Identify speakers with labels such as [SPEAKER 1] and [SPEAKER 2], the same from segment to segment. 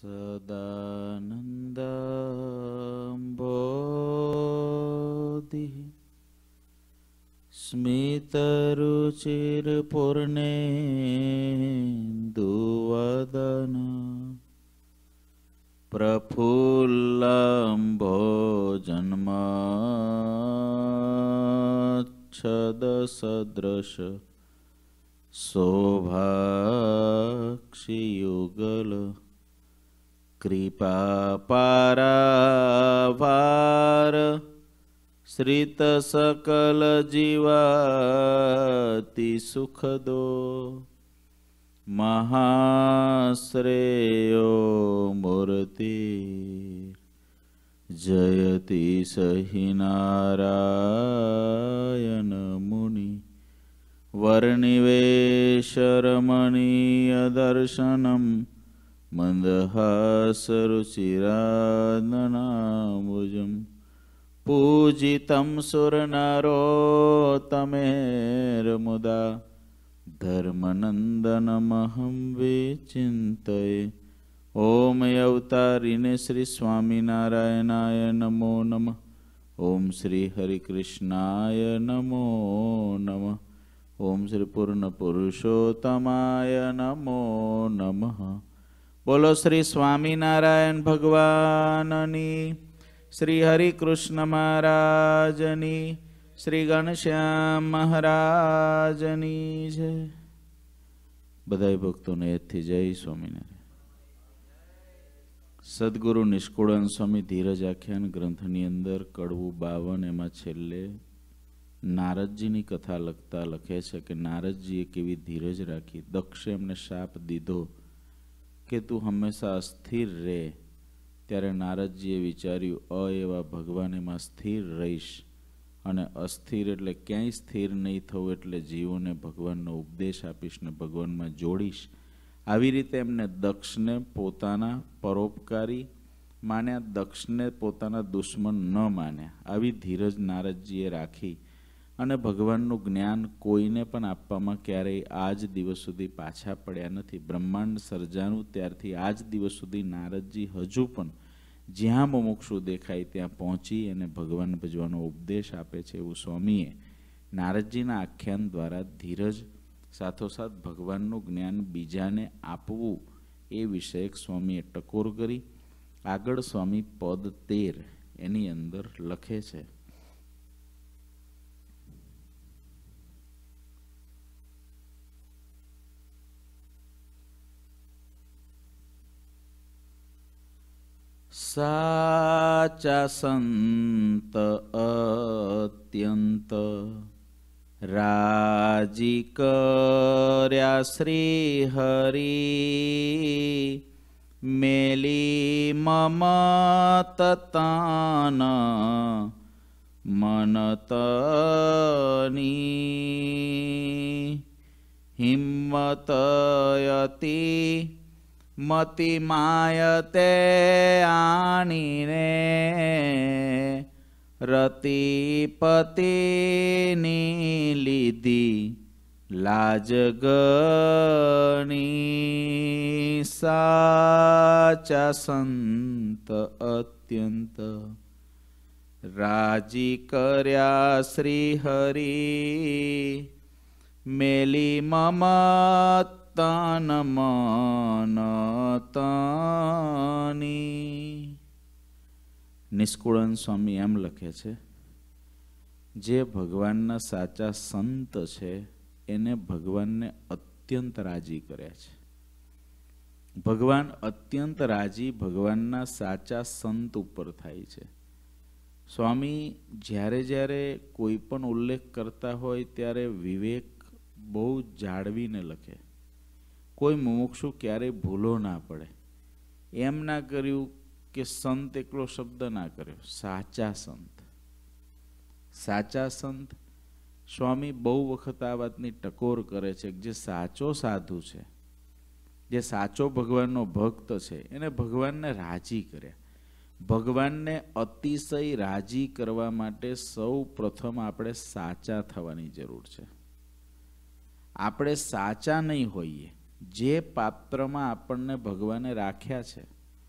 [SPEAKER 1] સદાનંદબોધિ સ્મિતરુચિરપૂર્ણેન્દુવદન પ્રફુલ્લંભોજન્મચ્છદસદૃશ શોભાક્ષિયુગલ કૃપાપારાવાર શ્રિત સકલ જીવાતિ સુખદો મહાશ્રેયો મૂર્તિ જયતિ સહિ નારાયણ મુનિ વર્ણિવેશરમણીય દર્શનમ મંદહાસરુચિરાનનામુજમ પૂજિતમ સુરનરોત્તમેર્મુદા ધર્મનંદનમહં વિચિંતયે. ઓમ અવતારીને શ્રી સ્વામિનારાયણાય નમો નમઃ. ઓમ શ્રી હરિકૃષ્ણાય નમો નમઃ. ઓમ શ્રી પૂર્ણ પુરુષોત્તમાય નમો નમઃ. બોલો શ્રી સ્વામિનારાયણ ભગવાનની, શ્રી હરિકૃષ્ણ મહારાજની, શ્રી ઘનશ્યામ મહારાજની જય. બધા ભક્તોને એથી જય સ્વામિનારાયણ. સદગુરુ નિષ્કુળાનંદ સ્વામી ધીરજ આખ્યાન ગ્રંથની અંદર કડવું 52 એમાં છેલ્લે નારદજીની કથા લખતા લખે છે કે નારદજીએ કેવી ધીરજ રાખી. દક્ષે એમને શાપ દીધો કે તું હંમેશા અસ્થિર રહે. ત્યારે નારદજીએ વિચાર્યું એવા ભગવાન એમાં સ્થિર રહીશ, અને અસ્થિર એટલે ક્યાંય સ્થિર નહીં થવું, એટલે જીવોને ભગવાનનો ઉપદેશ આપીશ ને ભગવાનમાં જોડીશ. આવી રીતે એમને દક્ષને પોતાના પરોપકારી માન્યા, દક્ષને પોતાના દુશ્મન ન માન્યા. આવી ધીરજ નારદજીએ રાખી અને ભગવાનનું જ્ઞાન કોઈને પણ આપવામાં ક્યારેય આજ દિવસ સુધી પાછા પડ્યા નથી. બ્રહ્માંડ સર્જાનું ત્યારથી આજ દિવસ સુધી નારદજી હજુ પણ જ્યાં મુમુક્ષુ દેખાય ત્યાં પહોંચી અને ભગવાન ભજવાનો ઉપદેશ આપે છે. એવું સ્વામીએ નારદજીના આખ્યાન દ્વારા ધીરજ સાથોસાથ ભગવાનનું જ્ઞાન બીજાને આપવું એ વિષયક સ્વામીએ ટકોર કરી. આગળ સ્વામી પદ 13 એની અંદર લખે છે, સાચા સંત અત્યંત રાજી કર્યા શ્રી હરિ, મેલી મમતતાન મનતની હિંમતયતી મતિ માયતે આણીને રતિપતિની લીધી લાજ ગણી. સાચા સંત અત્યંત રાજી કર્યા શ્રી હરિ, મેલી મમત તન મન તની. નિષ્કુળાનંદ સ્વામી એમ લખે છે, જે ભગવાનના સાચા સંત છે એને ભગવાનને અત્યંત રાજી કર્યા છે. ભગવાન અત્યંત રાજી ભગવાનના સાચા સંત ઉપર થાય છે. સ્વામી જ્યારે જ્યારે કોઈ પણ ઉલ્લેખ કરતા હોય ત્યારે વિવેક બહુ જાળવીને લખે. કોઈ મુમુક્ષુ ક્યારેય ભૂલો ના પડે. એમ ના કર્યું કે સંત એકલો શબ્દ ના કર્યો, સાચા સંત. સાચા સંત સ્વામી બહુ વખત આ વાતની ટકોર કરે છે કે જે સાચો સાધુ છે, જે સાચો ભગવાનનો ભક્ત છે, એને ભગવાનને રાજી કર્યા. ભગવાનને અતિશય રાજી કરવા માટે સૌ પ્રથમ આપણે સાચા થવાની જરૂર છે. આપણે સાચા નહીં હોઈએ, જે પાત્રમાં આપણને ભગવાને રાખ્યા છે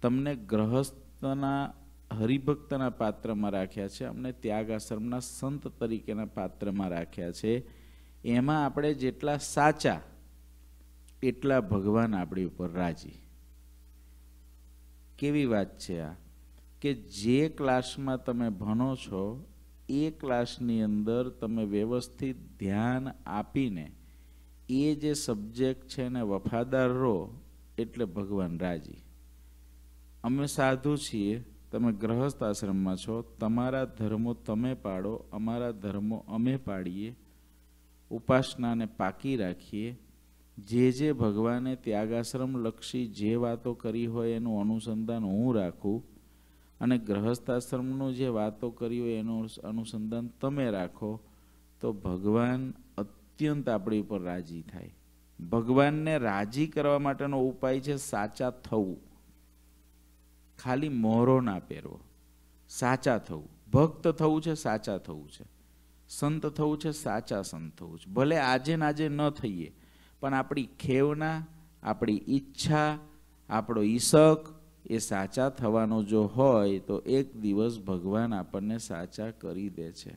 [SPEAKER 1] તમને ગ્રહસ્થના હરિભક્તના પાત્રમાં રાખ્યા છે, અમને ત્યાગ આશ્રમના સંત તરીકેના પાત્રમાં રાખ્યા છે. એમાં આપણે જેટલા સાચા એટલા ભગવાન આપણી ઉપર રાજી. કેવી વાત છે આ, કે જે ક્લાસમાં તમે ભણો છો એ ક્લાસની અંદર તમે વ્યવસ્થિત ધ્યાન આપીને એ જે સબ્જેક્ટ છે એને વફાદાર રહો એટલે ભગવાન રાજી. અમે સાધુ છીએ, તમે ગ્રહસ્થ આશ્રમમાં છો, તમારા ધર્મો તમે પાડો, અમારા ધર્મો અમે પાડીએ, ઉપાસનાને પાકી રાખીએ. જે ભગવાને ત્યાગાશ્રમ લક્ષી જે વાતો કરી હોય એનું અનુસંધાન હું રાખું, અને ગ્રહસ્થાશ્રમનું જે વાતો કરી હોય એનું અનુસંધાન તમે રાખો, તો ભગવાન અત્યંત આપણી ઉપર રાજી થાય. ભગવાનને રાજી કરવા માટેનો ઉપાય છે સાચા થવું. ખાલી મોહરો ના પહેરવો, સાચા થવું. ભક્ત થવું છે, સાચા થવું છે. સંત થવું છે, સાચા સંત થવું છે. ભલે આજે ને આજે ન થઈએ, પણ આપણી ખેવના, આપણી ઈચ્છા, આપણો ઈશક એ સાચા થવાનો જો હોય તો એક દિવસ ભગવાન આપણને સાચા કરી દે છે.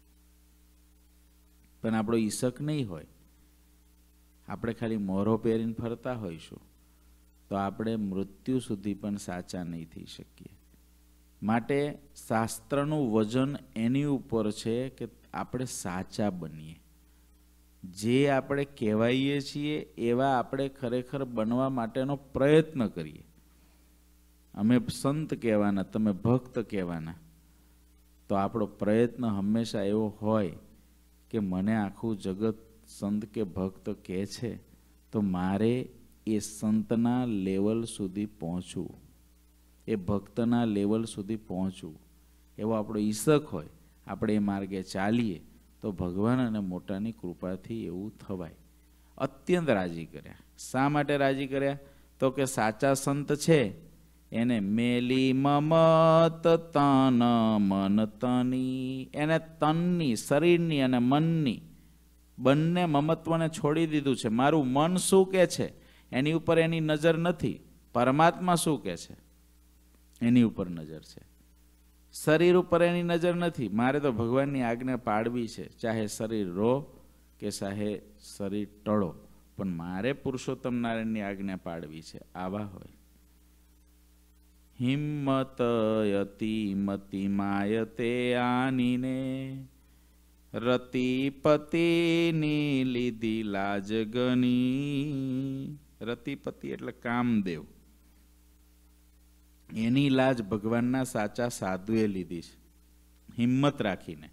[SPEAKER 1] પણ આપણો ઈશક નહીં હોય, આપણે ખાલી મોરો પહેરીને ફરતા હોઈશું, તો આપણે મૃત્યુ સુધી પણ સાચા નહીં થઈ શકીએ. માટે શાસ્ત્રનું વજન એની ઉપર છે કે આપણે સાચા બનીએ. જે આપણે કહેવાઈએ છીએ એવા આપણે ખરેખર બનવા માટેનો પ્રયત્ન કરીએ. અમે સંત કહેવાના, તમે ભક્ત કહેવાના, તો આપણો પ્રયત્ન હંમેશા એવો હોય કે મને આખું જગત સંત કે ભક્ત કહે છે, તો મારે એ સંતના લેવલ સુધી પહોંચવું, એ ભક્તના લેવલ સુધી પહોંચવું, એવો આપણો ઈશક હોય. આપણે એ માર્ગે ચાલીએ તો ભગવાન અને મોટાની કૃપાથી એવું થવાય. અત્યંત રાજી કર્યા. શા માટે રાજી કર્યા? તો કે સાચા સંત છે એને મેલી મમત તન મન તની, એને તનની, શરીરની અને મનની બંને મમત્વને છોડી દીધું છે. મારું મન શું કહે છે એની ઉપર એની નજર નથી, પરમાત્મા શું કહે છે એની ઉપર નજર છે. શરીર ઉપર એની નજર નથી. મારે તો ભગવાનની આજ્ઞા પાડવી છે, ચાહે શરીર રો કે ચાહે શરીર ટળો, પણ મારે પુરુષોત્તમ નારાયણની આજ્ઞા પાડવી છે. આવા હોય. હિંમત યતિ મતિ માયતે આનીને, રતિપતિની લીધી લાજ ગની. રતિપતિ એટલે કામદેવ, એની લાજ ભગવાનના સાચા સાધુએ લીધી છે, હિંમત રાખીને.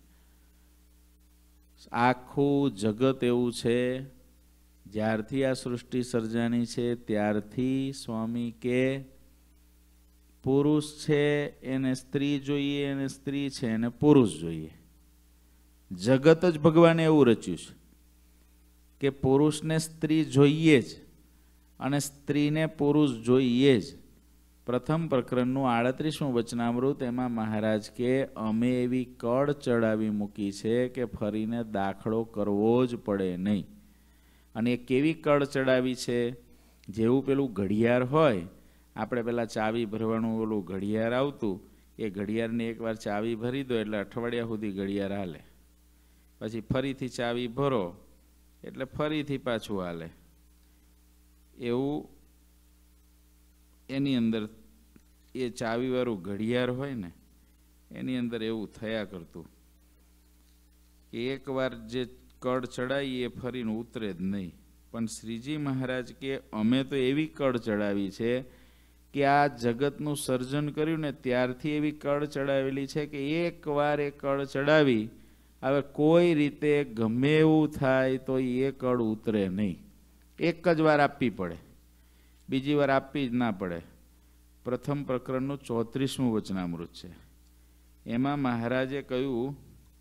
[SPEAKER 1] આખું જગત એવું છે, જ્યારથી આ સૃષ્ટિ સર્જાની છે ત્યારથી સ્વામી કે પુરુષ છે એને સ્ત્રી જોઈએ, અને સ્ત્રી છે એને પુરુષ જોઈએ. જગત જ ભગવાને એવું રચ્યું છે કે પુરુષને સ્ત્રી જોઈએ જ અને સ્ત્રીને પુરુષ જોઈએ જ. પ્રથમ પ્રકરણનું 38મું વચનામૃત, એમાં મહારાજ કે અમે એવી કળ ચડાવી મૂકી છે કે ફરીને દાખલો કરવો જ પડે નહીં. અને એ કેવી કળ ચડાવી છે? જેવું પેલું ઘડિયાળ હોય, આપણે પેલા ચાવી ભરવાનું ઓલું ઘડિયાળ આવતું, એ ઘડિયાળને એકવાર ચાવી ભરી દો એટલે અઠવાડિયા સુધી ઘડિયાળ હાલે. પછી ફરીથી ચાવી ભરો એટલે ફરીથી પાછું હાલે. એવું એની અંદર એ ચાવીવાળું ઘડિયાળ હોય ને, એની અંદર એવું થયા કરતું કે એકવાર જે કળ ચડાવી એ ફરીને ઉતરે જ નહીં. પણ શ્રીજી મહારાજ કે અમે તો એવી કળ ચડાવી છે કે આ જગતનું સર્જન કર્યું ને ત્યારથી એવી કળ ચડાવેલી છે કે એકવાર એ કળ ચડાવી, હવે કોઈ રીતે ગમે એવું થાય તો એ કળ ઉતરે નહીં. એક જ વાર આપવી પડે, બીજી વાર આપવી જ ના પડે. પ્રથમ પ્રકરણનું 34મું વચનામૃત છે. એમાં મહારાજે કહ્યું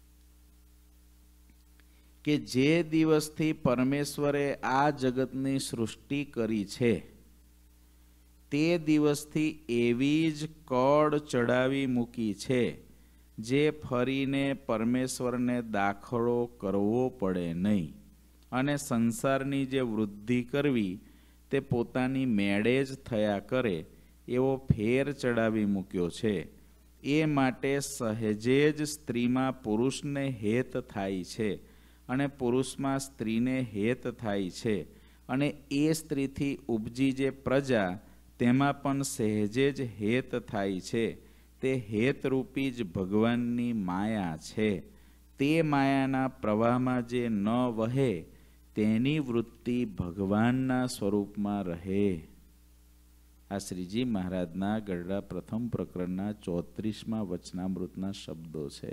[SPEAKER 1] કે જે દિવસથી પરમેશ્વરે આ જગતની સૃષ્ટિ કરી છે તે દિવસથી એવી જ કળ ચડાવી મૂકી છે જે ફરીને પરમેશ્વરને દાખલો કરવો પડે નહીં. અને સંસારની જે વૃદ્ધિ કરવી તે પોતાની મેળે જ થયા કરે, એવો ફેર ચડાવી મૂક્યો છે. એ માટે સહેજે જ સ્ત્રીમાં પુરુષને હેત થાય છે અને પુરુષમાં સ્ત્રીને હેત થાય છે, અને એ સ્ત્રીથી ઉપજી જે પ્રજા તેમાં પણ સહેજે જ હેત થાય છે. તે હેતરૂપી જ ભગવાનની માયા છે. તે માયાના પ્રવાહમાં જે ન વહે તેની વૃત્તિ ભગવાનના સ્વરૂપમાં રહે. આ શ્રીજી મહારાજના ગરડા પ્રથમ પ્રકરણના 34મા વચનામૃતના શબ્દો છે.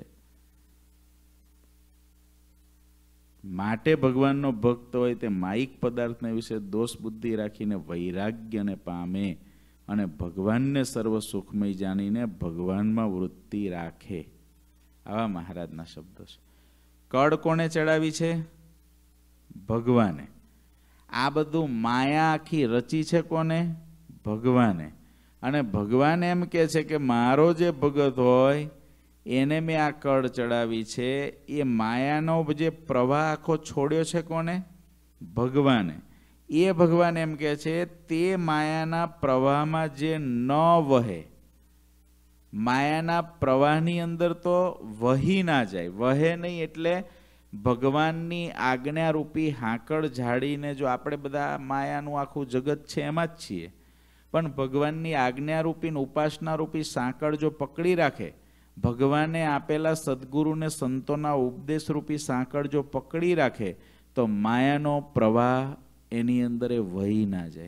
[SPEAKER 1] માટે ભગવાનનો ભક્ત હોય તે માયિક પદાર્થને વિશે દોષ બુદ્ધિ રાખીને વૈરાગ્યને પામે અને ભગવાનને સર્વ સુખમય જાણીને ભગવાનમાં વૃત્તિ રાખે. આવા મહારાજના શબ્દો છે. કળ કોને ચડાવી છે? ભગવાને. આ બધું માયા આખી રચી છે કોને? ભગવાને. અને ભગવાન એમ કહે છે કે મારો જે ભગત હોય એને મેં આ કળ ચડાવી છે. એ માયાનો જે પ્રવાહ આખો છોડ્યો છે કોને? ભગવાને. એ ભગવાન એમ કહે છે તે માયાના પ્રવાહમાં જે ન વહે, માયાના પ્રવાહની અંદર તો વહી ના જાય, વહે નહીં એટલે ભગવાનની આજ્ઞારૂપી હાંકળ ઝાડીને, જો આપણે બધા માયાનું આખું જગત છે એમાં જ છીએ, પણ ભગવાનની આજ્ઞારૂપી ને ઉપાસનારૂપી સાંકળ જો પકડી રાખે, ભગવાને આપેલા સદગુરુને સંતોના ઉપદેશરૂપી સાંકળ જો પકડી રાખે તો માયાનો પ્રવાહ એની અંદર વહી ના જાય.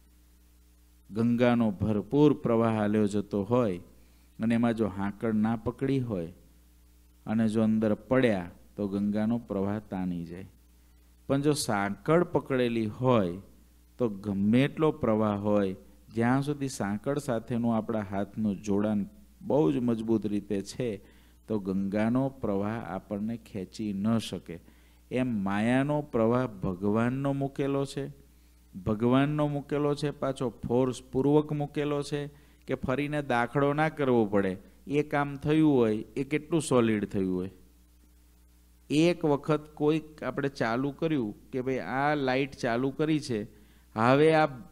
[SPEAKER 1] ગંગાનો ભરપૂર પ્રવાહ હાલ્યો જતો હોય અને એમાં જો હાંકળ ના પકડી હોય અને જો અંદર પડ્યા તો ગંગાનો પ્રવાહ તાણી જાય. પણ જો સાંકળ પકડેલી હોય તો ગમે એટલો પ્રવાહ હોય, જ્યાં સુધી સાંકળ સાથેનું આપણા હાથનું જોડાણ બહુ જ મજબૂત રીતે છે તો ગંગાનો પ્રવાહ આપણને ખેંચી ન શકે. એમ માયાનો પ્રવાહ ભગવાનનો મૂકેલો છે, ભગવાનનો મૂકેલો છે, પાછો ફોર્સપૂર્વક મૂકેલો છે કે ફરીને દાખલો ના કરવો પડે. એ કામ થયું હોય એ કેટલું સોલિડ થયું હોય. એક વખત કોઈક આપણે ચાલુ કર્યું કે ભાઈ આ લાઇટ ચાલુ કરી છે, હવે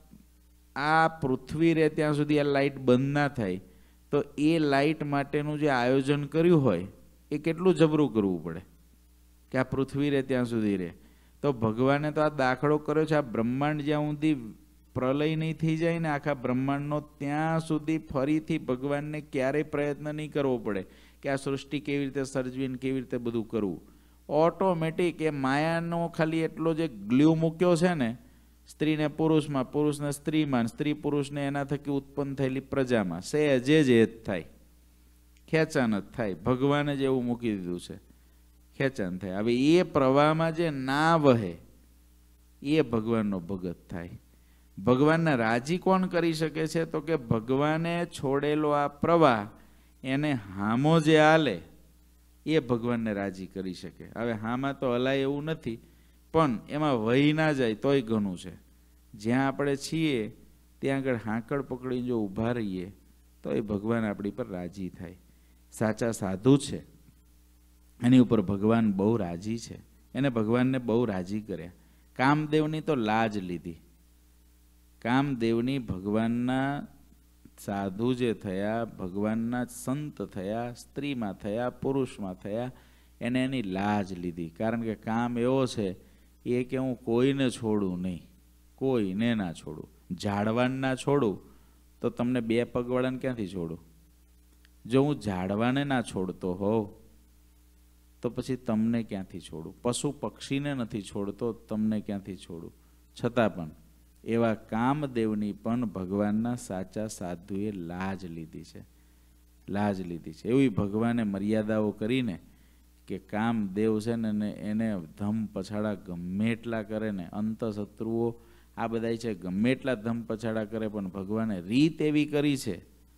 [SPEAKER 1] આ પૃથ્વી રહે ત્યાં સુધી આ લાઇટ બંધ ના થાય, તો એ લાઇટ માટેનું જે આયોજન કર્યું હોય એ કેટલું જબરું કરવું પડે કે આ પૃથ્વી રહે ત્યાં સુધી રહે. તો ભગવાને તો આ દાખલો કર્યો છે, આ બ્રહ્માંડ જ્યાં સુધી પ્રલય નહીં થઈ જાય ને આખા બ્રહ્માંડનો, ત્યાં સુધી ફરીથી ભગવાનને ક્યારેય પ્રયત્ન નહીં કરવો પડે કે આ સૃષ્ટિ કેવી રીતે સર્જવીને કેવી રીતે બધું કરવું. ઓટોમેટિક એ માયાનો ખાલી એટલો જે ગ્લ્યુ મૂક્યો છે ને, સ્ત્રીને પુરુષમાં, પુરુષને સ્ત્રીમાં, સ્ત્રી પુરુષને એના થકી ઉત્પન્ન થયેલી પ્રજામાં સહેજે જ હેત થાય, ખેંચાણ જ થાય. ભગવાને જ એવું મૂકી દીધું છે, ખેંચાણ થાય. હવે એ પ્રવાહમાં જે ના વહે એ ભગવાનનો ભગત થાય. ભગવાનને રાજી કોણ કરી શકે છે? તો કે ભગવાને છોડેલો આ પ્રવાહ એને હામો જે હાલે એ ભગવાનને રાજી કરી શકે. હવે હામાં તો હલાય એવું નથી, પણ એમાં વહી ના જાય તોય ઘણું છે. જ્યાં આપણે છીએ ત્યાં આગળ હાંકળ પકડીને જો ઊભા રહીએ તો એ ભગવાન આપણી પર રાજી થાય. સાચા સાધુ છે એની ઉપર ભગવાન બહુ રાજી છે, એને ભગવાનને બહુ રાજી કર્યા. કામદેવની તો લાજ લીધી. કામદેવની ભગવાનના સાધુ જે થયા, ભગવાનના સંત થયા, સ્ત્રીમાં થયા, પુરુષમાં થયા, એને એની લાજ લીધી. કારણ કે કામ એવો છે એ કે હું કોઈને છોડું નહીં, કોઈને ના છોડું. ઝાડવાને ના છોડું તો તમને બે પગવાળાને ક્યાંથી છોડું? જો હું ઝાડવાને ના છોડતો હોઉં તો પછી તમને ક્યાંથી છોડું? પશુ પક્ષીને નથી છોડતો, તમને ક્યાંથી છોડું? છતાં પણ એવા કામદેવની પણ ભગવાનના સાચા સાધુએ લાજ લીધી છે, લાજ લીધી છે. એવી ભગવાને મર્યાદાઓ કરીને કે કામદેવ છે ને એને ધમ પછાડા ગમે એટલા કરે ને, અંતઃશત્રુઓ આ બધા છે ગમે એટલા ધમ પછાડા કરે, પણ ભગવાને રીત એવી કરી છે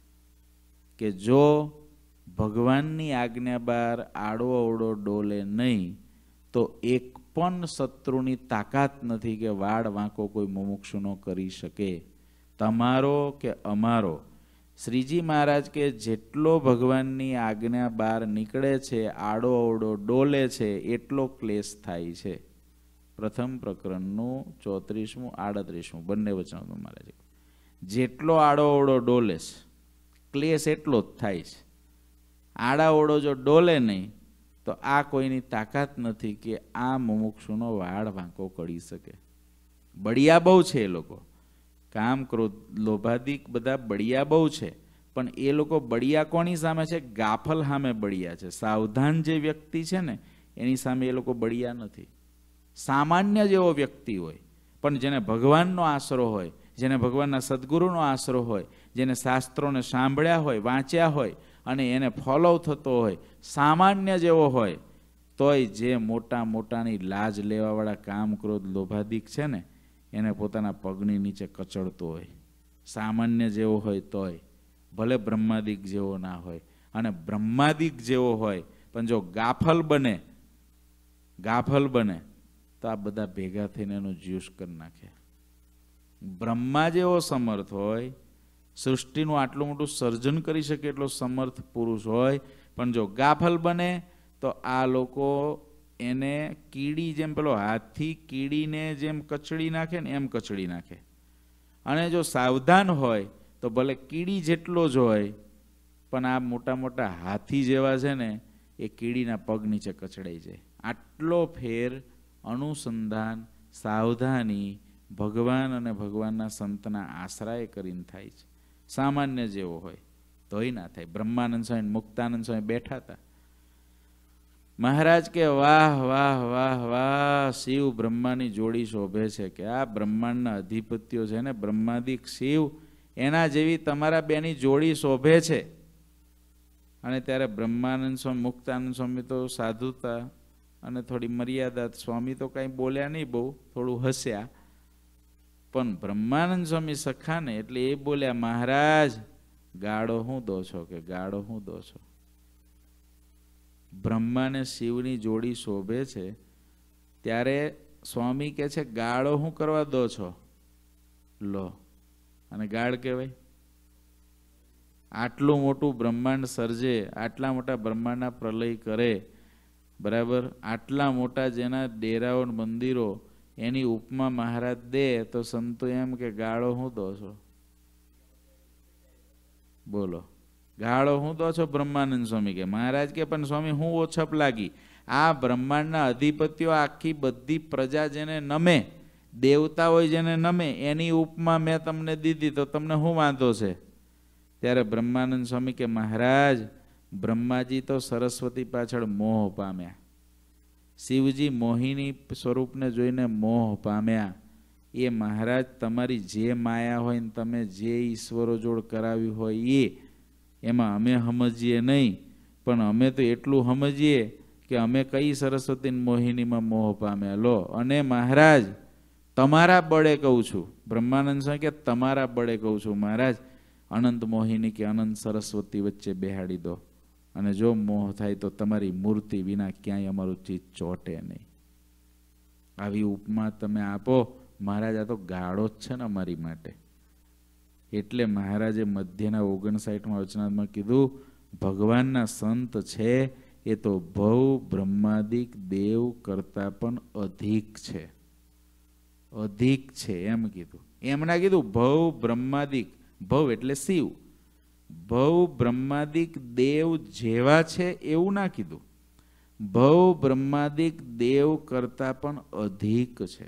[SPEAKER 1] કે જો ભગવાનની આજ્ઞા બહાર આડો અવડો ડોલે નહીં તો એક પણ શત્રુની તાકાત નથી કે વાળ વાંકો કોઈ મુમુક્ષુનો કરી શકે. તમારો કે અમારો શ્રીજી મહારાજ કે જેટલો ભગવાનની આજ્ઞા બહાર નીકળે છે, આડો અવડો ડોલે છે, એટલો ક્લેશ થાય છે. પ્રથમ પ્રકરણનું 34મું 38મું બંને વચનો મહારાજે. જેટલો આડોઅવળો ડોલે છે, ક્લેશ એટલો જ થાય છે. આડાઓડો જો ડોલે નહીં તો આ કોઈની તાકાત નથી કે આ મુમુક્ષુનો વાળ વાંકો કરી શકે. બળિયા બહુ છે એ લોકો, કામ ક્રોધ લોભાદિક બધા બળિયા બહુ છે, પણ એ લોકો બળિયા કોની સામે છે? ગાફલ સામે બળિયા છે. સાવધાન જે વ્યક્તિ છે ને એની સામે એ લોકો બળિયા નથી. સામાન્ય જેવો વ્યક્તિ હોય પણ જેને ભગવાનનો આશરો હોય, જેને ભગવાનના સદગુરુનો આશરો હોય, જેને શાસ્ત્રોને સાંભળ્યા હોય, વાંચ્યા હોય અને એને ફોલો થતો હોય, સામાન્ય જેવો હોય, તોય જે મોટા મોટાની લાજ લેવાવાળા કામ ક્રોધ લોભાદિક છે ને એને પોતાના પગની નીચે કચડતો હોય. સામાન્ય જેવો હોય તોય, ભલે બ્રહ્માદિક જેવો ના હોય. અને બ્રહ્માદિક જેવો હોય પણ જો ગાફલ બને તો આ બધા ભેગા થઈને એનું જ્યુસ કરી નાખે. બ્રહ્મા જેવો સમર્થ હોય, સૃષ્ટિનું આટલું મોટું સર્જન કરી શકે એટલો સમર્થ પુરુષ હોય, પણ જો ગાફલ બને તો આ લોકો એને કીડી જેમ, પેલો હાથથી કીડીને જેમ કચડી નાખે ને એમ કચડી નાખે. અને જો સાવધાન હોય તો ભલે કીડી જેટલો જ હોય પણ આ મોટા મોટા હાથી જેવા છે ને એ કીડીના પગ નીચે કચડાઈ જાય. આટલો ફેર અનુસંધાન, સાવધાની ભગવાન અને ભગવાનના સંતના આશ્રય કરીને થાય છે. સામાન્ય જેવો હોય તોય ના થાય. બ્રહ્માનંદ સ્વામી, મુક્તાનંદ સ્વામી બેઠા હતા. મહારાજ કે વાહ વાહ વાહ વાહ, શિવ બ્રહ્માની જોડી શોભે છે. કે આ બ્રહ્માંડના અધિપત્યો છે ને બ્રહ્માદિક શિવ, એના જેવી તમારા બેની જોડી શોભે છે. અને ત્યારે બ્રહ્માનંદ સ્વામી, મુક્તાનંદ સ્વામી તો સાધુ હતા અને થોડી મર્યાદા. સ્વામી તો કાંઈ બોલ્યા નહીં, બહુ થોડું હસ્યા. પણ બ્રહ્માનંદ સ્વામી સખા ને એટલે એ બોલ્યા, મહારાજ ગાળો હું દો છો? કે ગાળો હું દો છો? બ્રહ્માને શિવની જોડી શોભે છે ત્યારે સ્વામી કહે છે ગાળો હું કરવા દો છો? લો, અને ગાળ કહેવાય? આટલું મોટું બ્રહ્માંડ સર્જે, આટલા મોટા બ્રહ્માંડના પ્રલય કરે, બરાબર, આટલા મોટા જેના ડેરાઓ મંદિરો, એની ઉપમા મહારાજ દે તો સંતો એમ કે ગાળો હું દો છો? બોલો, ગાળો હું દો છો? બ્રહ્માનંદ સ્વામી કે. મહારાજ કે પણ સ્વામી હું ઓછપ લાગી? આ બ્રહ્માંડના અધિપતિઓ આખી બધી પ્રજા જેને નમે, દેવતાઓ જેને નમે, એની ઉપમા મેં તમને દીધી તો તમને શું વાંધો છે? ત્યારે બ્રહ્માનંદ સ્વામી કે મહારાજ બ્રહ્માજી તો સરસ્વતી પાછળ મોહ પામ્યા, શિવજી મોહિની સ્વરૂપને જોઈને મોહ પામ્યા. એ મહારાજ તમારી જે માયા હોય ને તમે જે ઈશ્વરો જોડ કરાવી હોય એમાં અમે સમજીએ નહીં, પણ અમે તો એટલું સમજીએ કે અમે કઈ સરસ્વતી મોહિનીમાં મોહ પામ્યા. લો, અને મહારાજ તમારા બળે કહું છું, બ્રહ્માનંદ સ્વામી કે તમારા બળે કહું છું મહારાજ, અનંત મોહિની કે અનંત સરસ્વતી વચ્ચે બેહાડી દો, અને જો મોહ થાય તો તમારી મૂર્તિ વિના ક્યાંય અમારું ચિત્ત ચોટે નહીં. આવી ઉપમા તમે આપો મહારાજ, આ તો ગાળો જ છે ને અમારી માટે. એટલે મહારાજે મધ્યના 59માં વચનામાં કીધું, ભગવાનના સંત છે એ તો ભવ બ્રહ્માદિક દેવ કરતા પણ અધિક છે. અધિક છે એમ કીધું. એમના કીધું ભવ બ્રહ્માદિક, ભવ એટલે શિવ, ભવ બ્રહ્માદિક દેવ જેવા છે એવું ના કીધું. ભવ બ્રહ્માદિક દેવ કરતા પણ અધિક છે.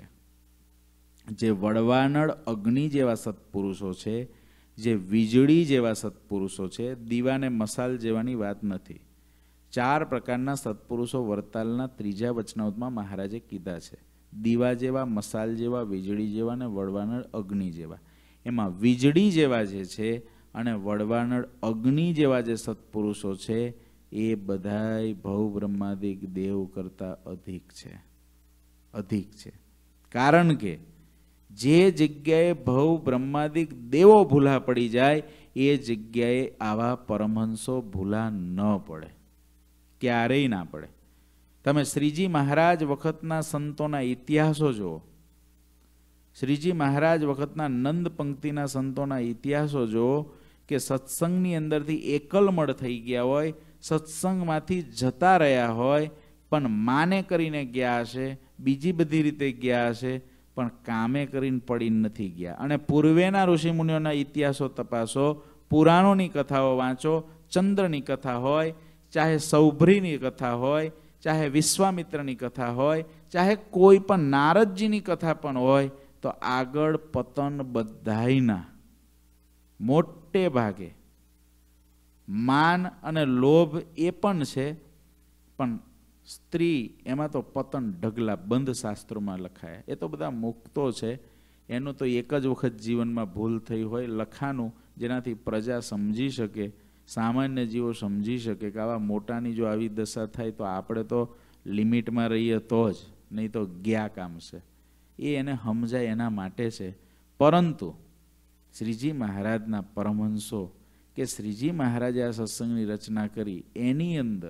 [SPEAKER 1] જે વડવાનળ અગ્નિ જેવા સત્પુરુષો છે, જે વીજળી જેવા સત્પુરુષો છે, દીવાને મસાલ જેવાની વાત નથી. 4 પ્રકારના સત્પુરુષો વરતાલના 3જા વચનામૃતમાં મહારાજે કીધા છે. દીવા જેવા, મસાલ જેવા, વીજળી જેવા ને વડવાનળ અગ્નિ જેવા. એમાં વીજળી જેવા જે છે અને વડવાનળ અગ્નિ જેવા જે સત્પુરુષો છે એ બધાય ભવ બ્રહ્માદિક દેવ કરતા અધિક છે. અધિક છે કારણ કે જે જગ્યાએ ભવ બ્રહ્માદિક દેવો ભૂલા પડી જાય એ જગ્યાએ આવા પરમહંસો ભૂલા ન પડે, ક્યારેય ના પડે. તમે શ્રીજી મહારાજ વખતના સંતોના ઇતિહાસો જુઓ, શ્રીજી મહારાજ વખતના નંદ પંક્તિના સંતોના ઇતિહાસો જુઓ કે સત્સંગની અંદરથી એકલમળ થઈ ગયા હોય, સત્સંગમાંથી જતા રહ્યા હોય, પણ માને કરીને ગયા હશે, બીજી બધી રીતે ગયા હશે, પણ કામે કરીને પડીને નથી ગયા. અને પૂર્વેના ઋષિમુનિઓના ઇતિહાસો તપાસો, પુરાણોની કથાઓ વાંચો, ચંદ્રની કથા હોય, ચાહે સૌભ્રીની કથા હોય, ચાહે વિશ્વામિત્રની કથા હોય, ચાહે કોઈ પણ નારદજીની કથા પણ હોય, તો આગળ પતન બધાયના મોટે ભાગે માન અને લોભ એ પણ છે, પણ સ્ત્રી એમાં તો પતન ઢગલા બંધ શાસ્ત્રોમાં લખાયા. એ તો બધા મુક્તો છે, એનું તો એક જ વખત જીવનમાં ભૂલ થઈ હોય લખાનું, જેનાથી પ્રજા સમજી શકે, સામાન્ય જીવો સમજી શકે કે આવા મોટાની જો આવી દશા થાય તો આપણે તો લિમિટમાં રહીએ તો જ, નહીં તો ગયા કામ છે. એ એને સમજાય એના માટે છે. પરંતુ શ્રીજી મહારાજના પરમહંસો કે શ્રીજી મહારાજે આ સત્સંગની રચના કરી, એની અંદર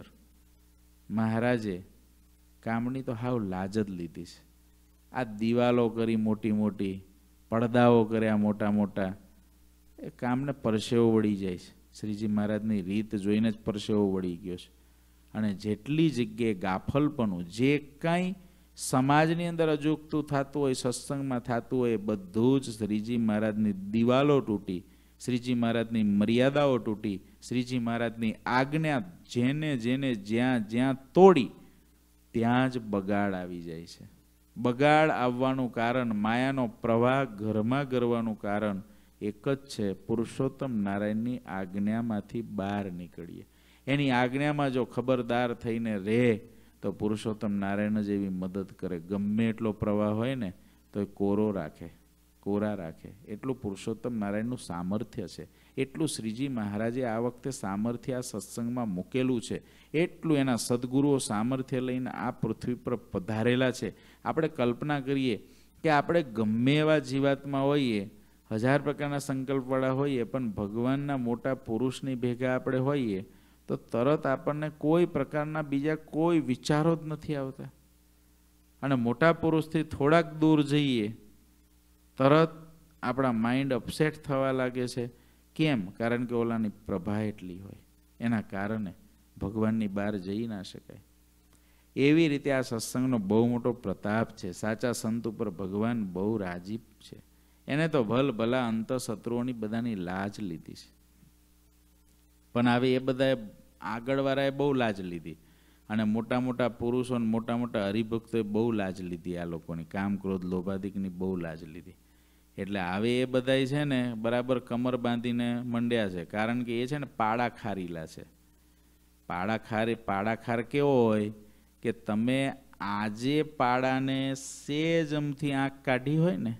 [SPEAKER 1] મહારાજે કામની તો હાવ લાજ જ લીધી છે. આ દિવાલો કરી મોટી મોટી, પડદાઓ કર્યા મોટા મોટા, એ કામને પરસેવો વળી જાય છે. શ્રીજી મહારાજની રીત જોઈને જ પરસેવો વળી ગયો છે. અને જેટલી જગ્યાએ ગાફલપણું, જે કાંઈ સમાજની અંદર અજુગતું થતું હોય, સત્સંગમાં થતું હોય, બધું જ શ્રીજી મહારાજની દિવાલો તૂટી, શ્રીજી મહારાજની મર્યાદાઓ તૂટી, શ્રીજી મહારાજની આજ્ઞા જેને જેને જ્યાં જ્યાં તોડી ત્યાં જ બગાડ આવી જાય છે. બગાડ આવવાનું કારણ, માયાનો પ્રવાહ ઘરમાં ગરવાનું કારણ એક જ છે, પુરુષોત્તમ નારાયણની આજ્ઞામાંથી બહાર નીકળીએ. એની આજ્ઞામાં જો ખબરદાર થઈને રહે તો પુરુષોત્તમ નારાયણ જ એવી મદદ કરે. ગમે એટલો પ્રવાહ હોય ને તો એ કોરા રાખે. એટલું પુરુષોત્તમ નારાયણનું સામર્થ્ય છે. એટલું શ્રીજી મહારાજે આ વખતે સામર્થ્ય આ સત્સંગમાં મૂકેલું છે. એટલું એના સદગુરુઓ સામર્થ્ય લઈને આ પૃથ્વી પર પધારેલા છે. આપણે કલ્પના કરીએ કે આપણે ગમે એવા જીવાત્મા હોઈએ, 1000 પ્રકારના સંકલ્પવાળા હોઈએ, પણ ભગવાનના મોટા પુરુષની ભેગા આપણે હોઈએ તો તરત આપણને કોઈ પ્રકારના બીજા કોઈ વિચારો જ નથી આવતા. અને મોટા પુરુષથી થોડાક દૂર જઈએ તરત આપણા માઇન્ડ અપસેટ થવા લાગે છે. કેમ? કારણ કે ઓલાની પ્રભા એટલી હોય, એના કારણે ભગવાનની બહાર જઈ ના શકાય. એવી રીતે આ સત્સંગનો બહુ મોટો પ્રતાપ છે. સાચા સંત ઉપર ભગવાન બહુ રાજી છે. એને તો ભલા અંતઃશત્રુઓની બધાની લાજ લીધી છે. પણ હવે એ બધાએ આગળવાળાએ બહુ લાજ લીધી, અને મોટા મોટા પુરુષો અને મોટા મોટા હરિભક્તોએ બહુ લાજ લીધી. આ લોકોની કામ, ક્રોધ, લોભાદિકની બહુ લાજ લીધી. એટલે હવે એ બધાય છે ને બરાબર કમર બાંધીને મંડ્યા છે. કારણ કે એ છે ને પાડા ખારીલા છે. પાડાખાર કેવો હોય કે તમે આજે પાડાને સેજમથી આંખ કાઢી હોય ને,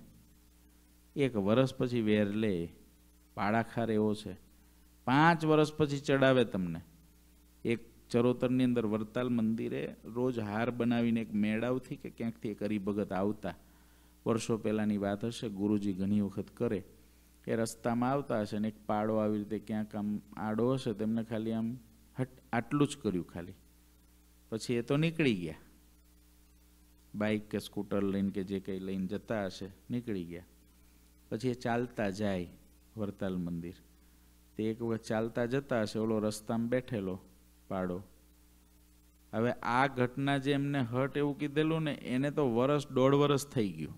[SPEAKER 1] 1 વર્ષ પછી વેર લે. પાડાખાર એવો છે. 5 વર્ષ પછી ચડાવે તમને. એક ચરોતરની અંદર વરતાલ મંદિરે રોજ હાર બનાવીને એક મેળાવથી કે ક્યાંકથી એક હરિભગત આવતા, વર્ષો પહેલાંની વાત હશે, ગુરુજી ઘણી વખત કરે, એ રસ્તામાં આવતા હશે ને એક પાડો આવી રીતે ક્યાંક આમ આડો હશે, તેમને ખાલી આમ આટલું જ કર્યું ખાલી. પછી એ તો નીકળી ગયા, બાઇક કે સ્કૂટર લઈને કે જે કંઈ લઈને જતા હશે, નીકળી ગયા. પછી એ ચાલતા જાય વરતાલ મંદિર. તે એક વખત ચાલતા જતા હશે, ઓલો રસ્તામાં બેઠેલો પાડો. હવે આ ઘટના જે એમને હટ એવું કીધેલું ને, એને તો 1.5 વર્ષ થઈ ગયું.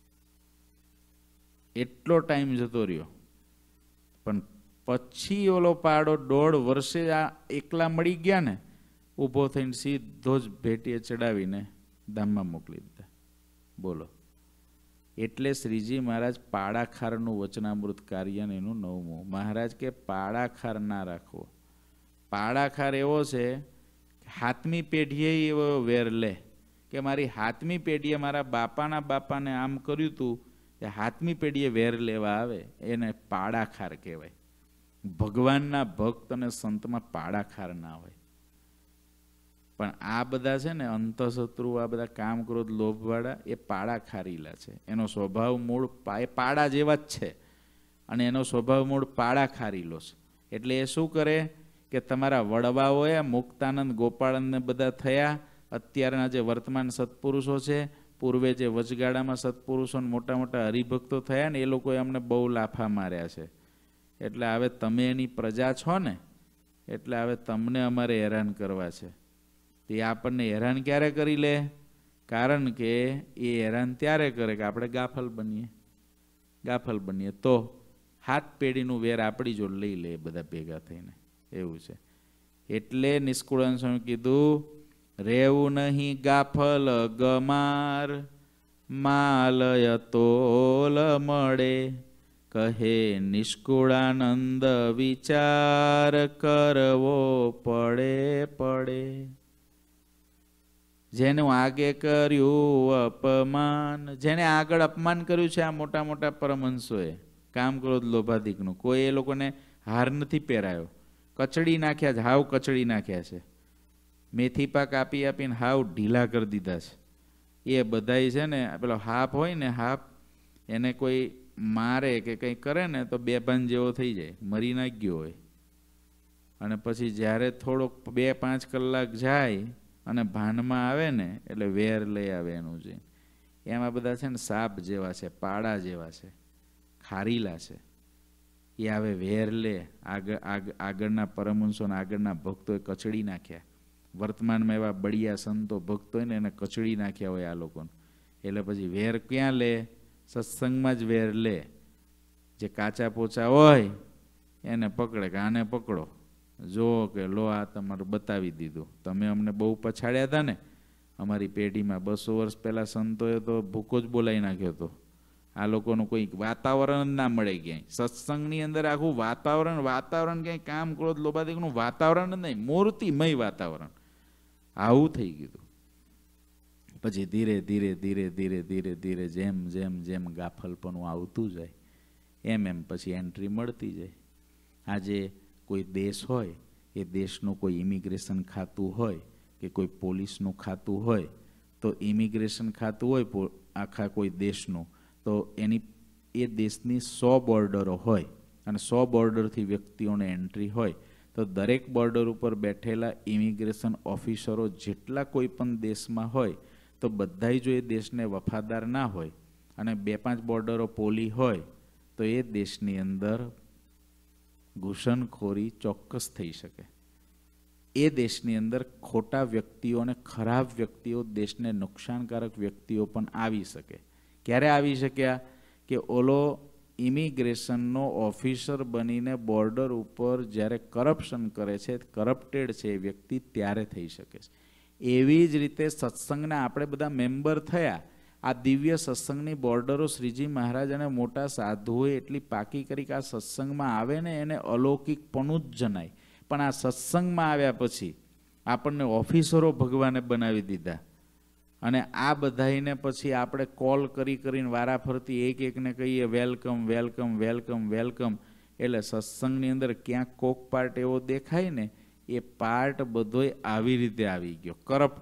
[SPEAKER 1] એટલો ટાઈમ જતો રહ્યો. પણ પછી ઓલો પાડો 1.5 વર્ષે આ એકલા મળી ગયા ને, ઊભો થઈને સીધો જ ભેટીએ ચડાવીને ધામમાં મોકલી દીધા. બોલો. એટલે શ્રીજી મહારાજ પાડાખારનું વચનામૃત કાર્ય ને એનું 9મું. મહારાજ કે પાડાખાર ના રાખવો. પાડાખાર એવો છે, 7મી પેઢીએ એવો વેર લે કે મારી 7મી પેઢીએ મારા બાપાને આમ કર્યું હતું, એ 7મી પેઢીએ વેર લેવા આવે, એને પાડાખાર કહેવાય. ભગવાનના ભક્ત અને સંતમાં પાડાખાર ના હોય. પણ આ બધા છે ને અંતઃશત્રુ, આ બધા કામ, ક્રોધ, લોભવાળા, એ પાડાખારીલા છે. એનો સ્વભાવ મૂળ એ પાડા જેવા જ છે, અને એનો સ્વભાવ મૂળ પાડાખારીલો છે. એટલે એ શું કરે કે તમારા વડવાઓએ મુક્તાનંદ, ગોપાળાનંદ બધા થયા, અત્યારના જે વર્તમાન સત્પુરુષો છે, પૂર્વે જે વચગાળામાં સત્પુરુષો મોટા મોટા હરિભક્તો થયા ને, એ લોકોએ અમને બહુ લાફા માર્યા છે. એટલે હવે તમે એની પ્રજા છો ને, એટલે હવે તમને અમારે હેરાન કરવા છે. તે આપણને હેરાન ક્યારે કરી લે? કારણ કે એ હેરાન ત્યારે કરે કે આપણે ગાફલ બનીએ તો હાથ પેઢીનું વેર આપણી જોડે લઈ લે બધા ભેગા થઈને, એવું છે. એટલે નિષ્કુળાનંદ સ્વામી કીધું, રેવું નહીં ગાફલ ગમાર, માલય તોલ મળે, કહે નિષ્કુળાનંદ વિચાર કરવો પડે. જેનું આગે કર્યું અપમાન, જેને આગળ અપમાન કર્યું છે આ મોટા મોટા પરમહંસોએ, કામ ક્રોધ લોભાધિકનું, કોઈ એ લોકોને હાર નથી પહેરાયો, કચડી નાખ્યા છે, હાવ કચડી નાખ્યા છે, મેથી પાક આપી આપીને હાવ ઢીલા કરી દીધા છે. એ બધાય છે ને પેલો હાપ હોય ને, હાપ એને કોઈ મારે કે કંઈ કરે ને તો બેભાન જેવો થઈ જાય, મરી ના ગયો હોય. અને પછી જ્યારે થોડોક 2-5 કલાક જાય અને ભાનમાં આવે ને એટલે વેર લઈ આવે એનું છે. એમાં બધા છે ને સાપ જેવા છે, પાડા જેવા છે, ખારીલા છે. એ આવે વેર લે, આગળના પરમહંસોને આગળના ભક્તોએ કચડી નાખ્યા. વર્તમાનમાં એવા બળિયા સંતો ભક્તો હોય ને એને કચડી નાખ્યા હોય આ લોકોને. એટલે પછી વેર ક્યાં લે? સત્સંગમાં જ વેર લે. જે કાચા પોચા હોય એને પકડે કે આને પકડો, જો કે લો આ તમારે બતાવી દીધું, તમે અમને બહુ પછાડ્યા હતા ને અમારી પેઢીમાં 200 વર્ષ પહેલાં સંતોએ તો ભૂકો જ બોલાવી નાખ્યો હતો. આ લોકોનું કોઈ વાતાવરણ જ ના મળે ક્યાંય. સત્સંગની અંદર આખું વાતાવરણ ક્યાંય કામ ક્રોધ લોભાદિકનું વાતાવરણ જ નહીં, મૂર્તિમય વાતાવરણ. આવું થઈ ગયું. પછી ધીરે ધીરે જેમ જેમ જેમ ગાફલપણું આવતું જાય એમ પછી એન્ટ્રી મળતી જાય. આજે કોઈ દેશ હોય, એ દેશનું કોઈ ઇમિગ્રેશન ખાતું હોય કે કોઈ પોલીસનું ખાતું હોય, તો ઇમિગ્રેશન ખાતું હોય આખા કોઈ દેશનું, તો એની એ દેશની 100 બોર્ડરો હોય અને 100 બોર્ડરથી વ્યક્તિઓને એન્ટ્રી હોય, તો દરેક બોર્ડર ઉપર બેઠેલા ઇમિગ્રેશન ઓફિસરો જેટલા કોઈ પણ દેશમાં હોય, તો બધાય જો એ દેશને વફાદાર ના હોય અને 2-5 બોર્ડરો પોલી હોય, તો એ દેશની અંદર ઘૂસણખોરી ચોક્કસ થઈ શકે. એ દેશની અંદર ખોટા વ્યક્તિઓ અને ખરાબ વ્યક્તિઓ, દેશને નુકસાનકારક વ્યક્તિઓ પણ આવી શકે. ક્યારે આવી શક્યા? કે ઓલો ઇમિગ્રેશનનો ઓફિસર બનીને બોર્ડર ઉપર જ્યારે કરપ્શન કરે છે, કરપ્ટેડ છે એ વ્યક્તિ, ત્યારે થઈ શકે છે. એવી જ રીતે સત્સંગના આપણે બધા મેમ્બર થયા, આ દિવ્ય સત્સંગની બોર્ડરો શ્રીજી મહારાજ અને મોટા સાધુઓએ એટલી પાકી કરી કે આ સત્સંગમાં આવે ને એને અલૌકિકપણું જ જણાય. પણ આ સત્સંગમાં આવ્યા પછી આપણને ઓફિસરો ભગવાને બનાવી દીધા અને આ બધાઈને પછી આપણે કોલ કરીને વારાફરતી એકને કહીએ વેલકમ વેલકમ વેલકમ વેલકમ. એટલે સત્સંગની અંદર ક્યાંક કોક પાર્ટ એવો દેખાય ને, એ પાર્ટ બધોય આવી રીતે આવી ગયો.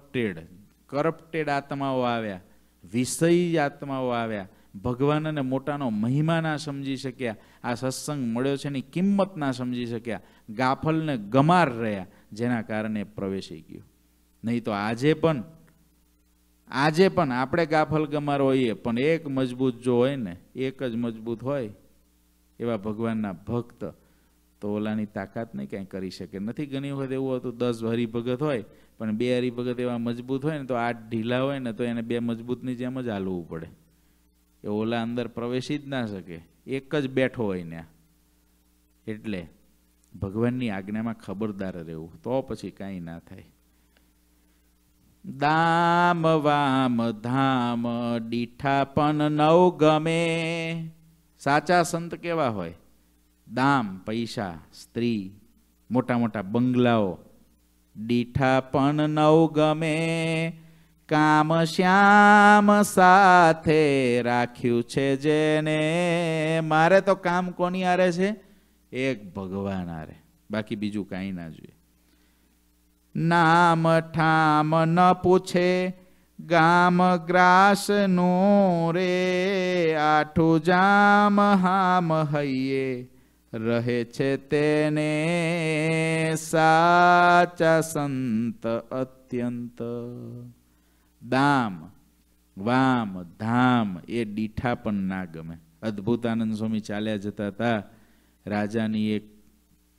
[SPEAKER 1] કરપ્ટેડ આત્માઓ આવ્યા, વિષયી આત્માઓ આવ્યા, ભગવાન અને મોટાનો મહિમા ના સમજી શક્યા, આ સત્સંગ મળ્યો છે એની કિંમત ના સમજી શક્યા, ગાફલને ગમાર રહ્યા, જેના કારણે પ્રવેશી ગયો. નહીં તો આજે પણ આપણે ગાફલ ગમાર હોઈએ, પણ એક મજબૂત જો હોય ને, એક જ મજબૂત હોય એવા ભગવાનના ભક્ત, તો ઓલાની તાકાત નહીં કાંઈ કરી શકે નથી. ઘણી વખત એવું હતું 10 હરિભગત હોય પણ 2 હરિભગત એવા મજબૂત હોય ને, તો 8 ઢીલા હોય ને તો એને 2 મજબૂતની જેમ જ હાલવું પડે. એ ઓલા અંદર પ્રવેશી જ ના શકે, એક જ બેઠો હોય ને. એટલે ભગવાનની આજ્ઞામાં ખબરદાર રહેવું, તો પછી કાંઈ ના થાય. દામ વામ ધામ દીઠા પણ નવ ગમે. સાચા સંત કેવા હોય? દામ પૈસા, સ્ત્રી, મોટા મોટા બંગલાઓ, દીઠા પણ નવ ગમે. કામ શ્યામ સાથે રાખ્યું છે જેને. મારે તો કામ કોની આરે છે? એક ભગવાન આરે, બાકી બીજું કાંઈ ના જોઈએ. નામ ઠામ ન પૂછે ગામ ગ્રાસ નું રે. આઠું જામ હામ હૈયે રહે છે તેને. સાચા સંત અત્યંત. દામ વામ ધામ એ દીઠા પણ ના ગમે. અદ્ભુતાનંદ સ્વામી ચાલ્યા જતા હતા, રાજાની એક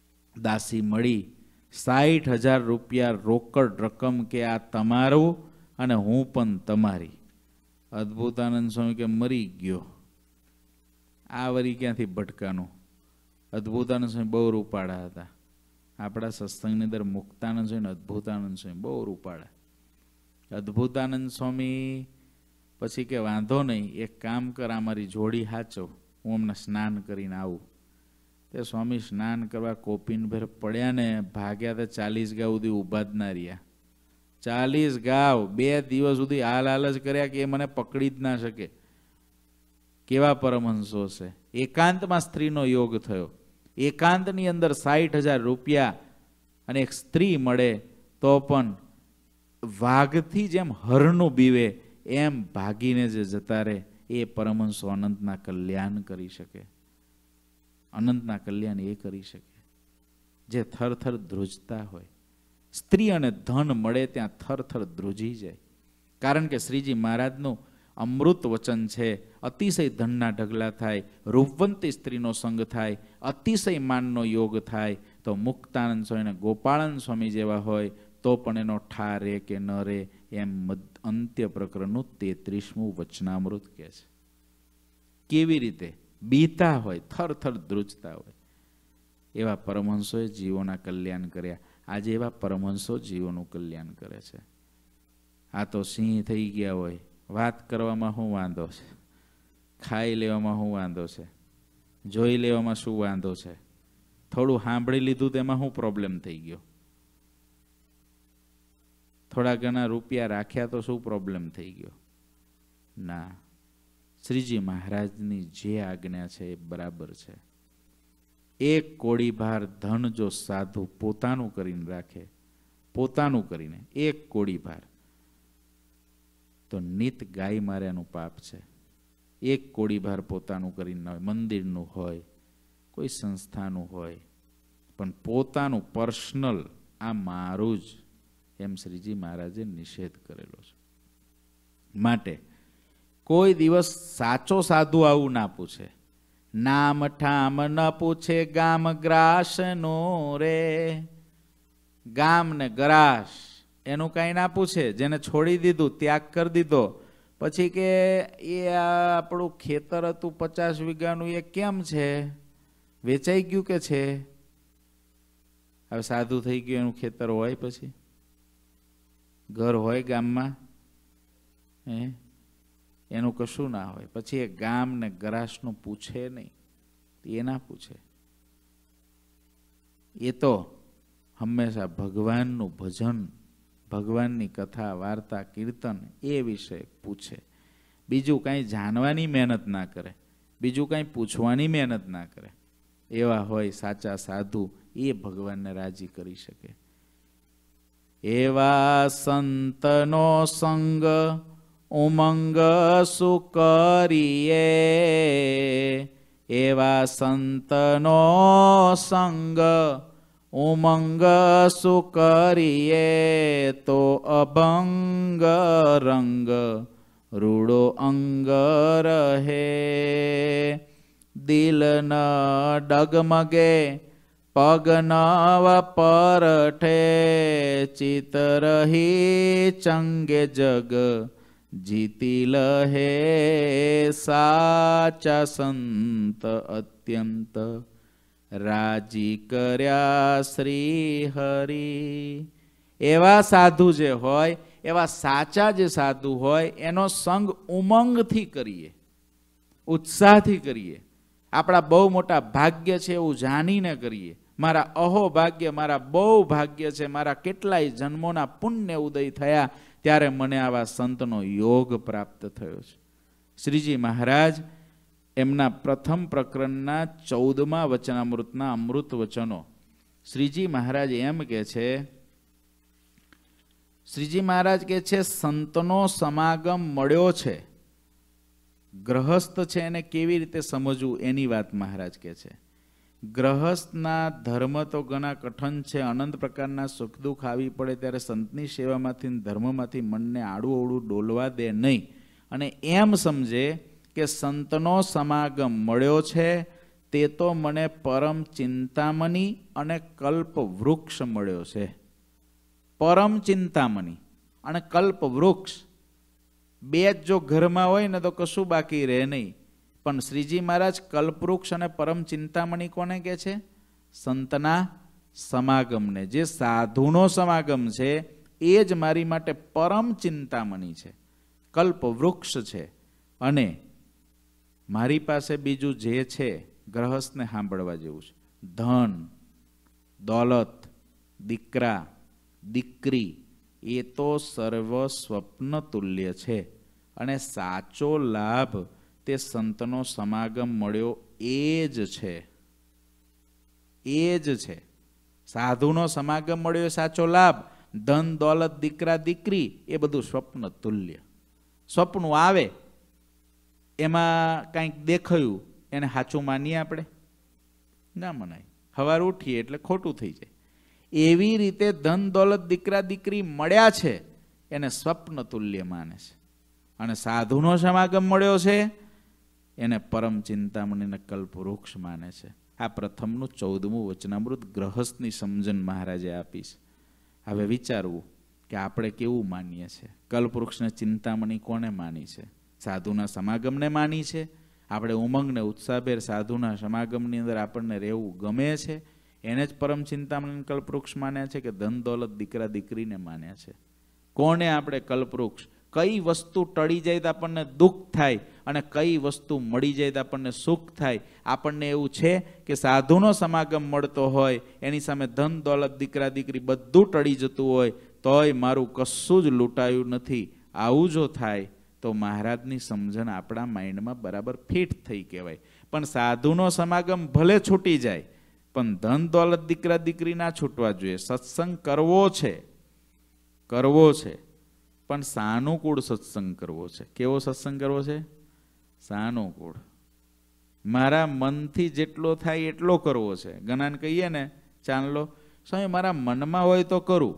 [SPEAKER 1] દાસી મળી, 60,000 રૂપિયા રોકડ રકમ કે આ તમારું અને હું પણ તમારી. અદ્ભુતાનંદ સ્વામી કે મરી ગયો. આ વરી ક્યાંથી ભટકાનું? અદ્ભુતાનંદ સ્વામી બહુ રૂપાળા હતા. આપણા સત્સંગની અંદર મુક્તાનંદ સ્વામી ને અદ્ભુતાનંદ સ્વામી બહુ રૂપાળા. અદ્ભુતાનંદ સ્વામી પછી કે વાંધો નહીં, એક કામ કર, આ મારી જોડી હાચો, હું હમણાં સ્નાન કરીને આવું. તે સ્વામી સ્નાન કરવા કોપીન ભેર પડ્યા ને ભાગ્યા તો 40 ગાવ સુધી ઊભા જ ના રહ્યા. 40 ગાવ 2 દિવસ સુધી હાલ જ કર્યા કે એ મને પકડી જ ના શકે. કેવા પરમહંસો છે! એકાંતમાં સ્ત્રીનો યોગ થયો. એકાંતની અંદર 60,000 રૂપિયા અને એક સ્ત્રી મળે તો પણ વાઘથી જેમ હરનું બીવે એમ ભાગીને જે જતા રહે એ પરમહંસો અનંતના કલ્યાણ કરી શકે. અનંતના કલ્યાણ એ કરી શકે જે થરથર ધ્રુજતા હોય. સ્ત્રી અને ધન મળે ત્યાં થરથર ધ્રુજી જાય. કારણ કે શ્રીજી મહારાજનું અમૃત વચન છે, અતિશય ધનના ઢગલા થાય, રૂપવંતી સ્ત્રીનો સંગ થાય, અતિશય માનનો યોગ થાય, તો મુક્તાનંદ સ્વામી અને ગોપાળાનંદ સ્વામી જેવા હોય તો પણ એનો ઠા રે કે ન રે. એમ અંત્ય પ્રકરણનું 33મું વચનામૃત કહે છે. કેવી રીતે બીતા હોય, થરથર ધ્રુજતા હોય. એવા પરમહંસોએ જીવોના કલ્યાણ કર્યા. આજે એવા પરમહંસો જીવોનું કલ્યાણ કરે છે. આ તો સિંહ થઈ ગયા હોય, વાત કરવામાં શું વાંધો છે? ખાઈ લેવામાં શું વાંધો છે? જોઈ લેવામાં શું વાંધો છે? થોડું સાંભળી લીધું તેમાં શું પ્રોબ્લેમ થઈ ગયો? થોડા ઘણા રૂપિયા રાખ્યા તો શું પ્રોબ્લેમ થઈ ગયો? ના, શ્રીજી મહારાજની જે આજ્ઞા છે એ બરાબર છે. એક કોડી ભાર ધન જો સાધુ પોતાનું કરીને રાખે, પોતાનું કરીને એક કોડી ભાર, તો નિત ગાય માર્યાનું પાપ છે. એક કોડી ભાર પોતાનું કરીને ના હોય, મંદિરનું હોય, કોઈ સંસ્થાનું હોય, પણ પોતાનું પર્સનલ, આ મારું જ, એમ શ્રીજી મહારાજે નિષેધ કરેલો છે. માટે કોઈ દિવસ સાચો સાધુ આવું ના પૂછે. નામ ઠામ ન પૂછે ગામ ગ્રાસ નો રે. ગામ ને ગ્રાસ એનું કાંઈ ના પૂછે. જેને છોડી દીધું, ત્યાગ કરી દીધો, પછી કે એ આપણું ખેતર હતું 50 વીઘાનું, એ કેમ છે? વેચાઈ ગયું કે છે? હવે સાધુ થઈ ગયું એનું ખેતર હોય, પછી ઘર હોય ગામમાં, એનું કશું ના હોય. પછી એ ગામ ને ગ્રાસનું પૂછે નહીં, એ ના પૂછે. એ તો હંમેશા ભગવાનનું ભજન, ભગવાનની કથા, વાર્તા, કીર્તન એ વિશે પૂછે. બીજું કાંઈ જાણવાની મહેનત ના કરે, બીજું કાંઈ પૂછવાની મહેનત ના કરે. એવા હોય સાચા સાધુ, એ ભગવાનને રાજી કરી શકે. એવા સંતનો સંગ ઉમંગ સુકરીએ, એવા સંતનો સંગ ઉમંગ સુકરીએ, તો અભંગ રંગ રૂડો અંગ રહે. દિલ ન ડગમગે પગ નવ પરઠે, ચિત રહી ચંગે જગ જીતી લહે. સાચા સંત અત્યંત રાજી કર્યા શ્રી હરિ. એવા સાધુ જે હોય, એવા સાચા જે સાધુ હોય, એનો સંગ ઉમંગથી કરીએ, ઉત્સાહથી કરીએ. આપણા બહુ મોટા ભાગ્ય છે એવું જાણીને કરીએ. મારા અહો ભાગ્ય, મારા બહુ ભાગ્ય છે, મારા કેટલાય જન્મોના પુણ્ય ઉદય થયા, ત્યારે મને આવા સંતનો યોગ પ્રાપ્ત થયો છે. શ્રીજી મહારાજ એમના પ્રથમ પ્રકરણના 14મા વચનામૃતના અમૃત વચનો, શ્રીજી મહારાજ એમ કે છે, શ્રીજી મહારાજ કે છે, સંતનો સમાગમ મળ્યો છે. ગ્રહસ્થ છે એને કેવી રીતે સમજવું એની વાત મહારાજ કે છે. ગ્રહસ્થના ધર્મ તો ઘણા કઠણ છે. અનંત પ્રકારના સુખ દુઃખ આવી પડે ત્યારે સંતની સેવામાંથી, ધર્મમાંથી મનને આડું અવળું ડોલવા દે નહીં, અને એમ સમજે કે સંતનો સમાગમ મળ્યો છે તે તો મને પરમ ચિંતામણી અને કલ્પ વૃક્ષ મળ્યો છે. પરમ ચિંતામણી, અને કલ્પ વૃક્ષ બે જ જો ઘરમાં હોય ને તો કશું બાકી રહે નહીં. પણ શ્રીજી મહારાજ કલ્પવૃક્ષ અને પરમ ચિંતામણી કોને કહે છે? સંતના સમાગમને. જે સાધુનો સમાગમ છે એ જ મારી માટે પરમ ચિંતામણી છે, કલ્પવૃક્ષ છે. અને મારી પાસે બીજું જે છે ગ્રહસ્થને સાંભળવા જેવું છે. ધન, દોલત, દીકરા, દીકરી એ તો સર્વ સ્વપ્ન તુલ્ય છે. અને સાચો લાભ તે સંતનો સમાગમ મળ્યો એ જ છે. એ જ છે. સાધુનો સમાગમ મળ્યો એ સાચો લાભ. ધન, દોલત, દીકરા, દીકરી એ બધું સ્વપ્ન તુલ્ય. સ્વપ્નું આવે એમાં કંઈક દેખાયું એને સાચું માનીએ આપણે? ના મનાય. સવાર ઉઠીએ એટલે ખોટું થઈ જાય. એવી રીતે ધન, દોલત, દીકરા, દીકરી મળ્યા છે એને સ્વપ્ન તુલ્ય માને છે. અને સાધુનો સમાગમ મળ્યો છે એને પરમ ચિંતામણીને કલ્પવૃક્ષ માને છે. આ પ્રથમનું 14મું વચનામૃત ગ્રહસ્થની સમજણ મહારાજે આપી છે. હવે વિચારવું કે આપણે કેવું માનીએ છીએ. કલ્પવૃક્ષને ચિંતામણી કોને માની છે? સાધુના સમાગમને માની છે. આપણે ઉમંગને ઉત્સાહભેર સાધુના સમાગમની અંદર આપણને રહેવું ગમે છે એને જ પરમ ચિંતામણી કલ્પવૃક્ષ માન્યા છે કે ધન, દોલત, દીકરા, દીકરીને માન્યા છે? કોને આપણે કલ્પવૃક્ષ? કઈ વસ્તુ ટળી જાય તો આપણને દુઃખ થાય અને કઈ વસ્તુ મળી જાય તો આપણને સુખ થાય? આપણને એવું છે કે સાધુનો સમાગમ મળતો હોય એની સામે ધન, દોલત, દીકરા, દીકરી બધું ટળી જતું હોય તોય મારું કશું જ લૂંટાયું નથી. આવું જો થાય તો મહારાજની સમજણ આપણા માઇન્ડમાં બરાબર ફિટ થઈ કહેવાય. પણ સાધુનો સમાગમ ભલે છૂટી જાય પણ ધન, દોલત, દીકરા, દીકરી ના છૂટવા જોઈએ. સત્સંગ કરવો છે, કરવો છે, પણ સાનુકૂળ સત્સંગ કરવો છે. કેવો સત્સંગ કરવો છે? સાનુકૂળ. મારા મનથી જેટલો થાય એટલો કરવો છે. ઘણાને કહીએ ને ચાંદલો, સ્વામી મારા મનમાં હોય તો કરું.